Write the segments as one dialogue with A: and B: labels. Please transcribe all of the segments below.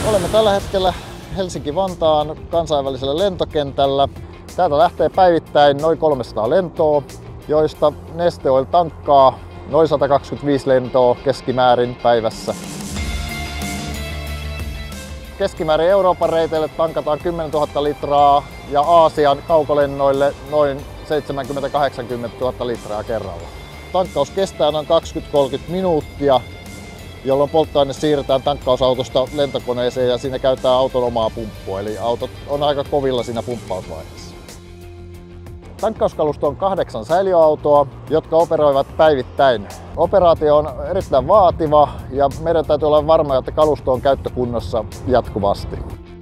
A: Olemme tällä hetkellä Helsinki-Vantaan kansainvälisellä lentokentällä. Täältä lähtee päivittäin noin 300 lentoa, joista Neste Oil tankkaa noin 125 lentoa keskimäärin päivässä. Keskimäärin Euroopan reiteille tankataan 10 000 litraa ja Aasian kaukolennoille noin 70–80 000 litraa kerralla. Tankkaus kestää noin 20–30 minuuttia, jolloin polttoaine siirretään tankkausautosta lentokoneeseen ja siinä käytetään auton omaa pumppua, eli autot on aika kovilla siinä pumppausvaiheessa. Tankkauskalusto on 8 säiliöautoa, jotka operoivat päivittäin. Operaatio on erittäin vaativa ja meidän täytyy olla varmoja, että kalusto on käyttökunnossa jatkuvasti.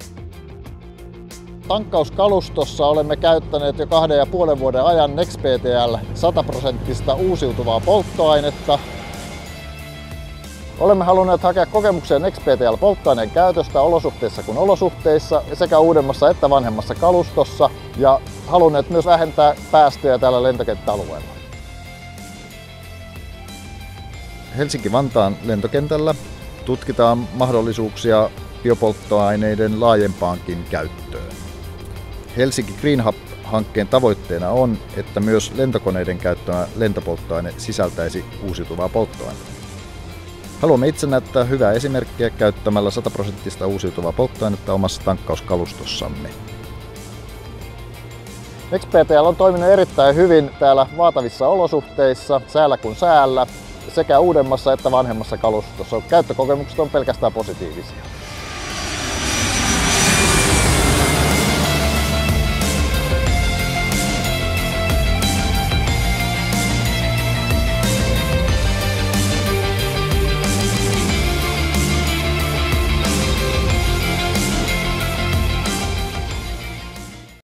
A: Tankkauskalustossa olemme käyttäneet jo 2,5 vuoden ajan NextPTL 100% uusiutuvaa polttoainetta. Olemme halunneet hakea kokemuksia NextPTL-polttoaineen käytöstä olosuhteissa kuin olosuhteissa sekä uudemmassa että vanhemmassa kalustossa ja halunneet myös vähentää päästöjä täällä lentokenttäalueella. Helsinki-Vantaan lentokentällä tutkitaan mahdollisuuksia biopolttoaineiden laajempaankin käyttöön. Helsinki Green Hub-hankkeen tavoitteena on, että myös lentokoneiden käyttämä lentopolttoaine sisältäisi uusiutuvaa polttoainetta. Haluamme itse näyttää hyvää esimerkkiä käyttämällä 100% uusiutuvaa polttoainetta omassa tankkauskalustossaamme. NextPTL on toiminut erittäin hyvin täällä vaatavissa olosuhteissa, säällä kuin säällä, sekä uudemmassa että vanhemmassa kalustossa. Käyttökokemukset on pelkästään positiivisia.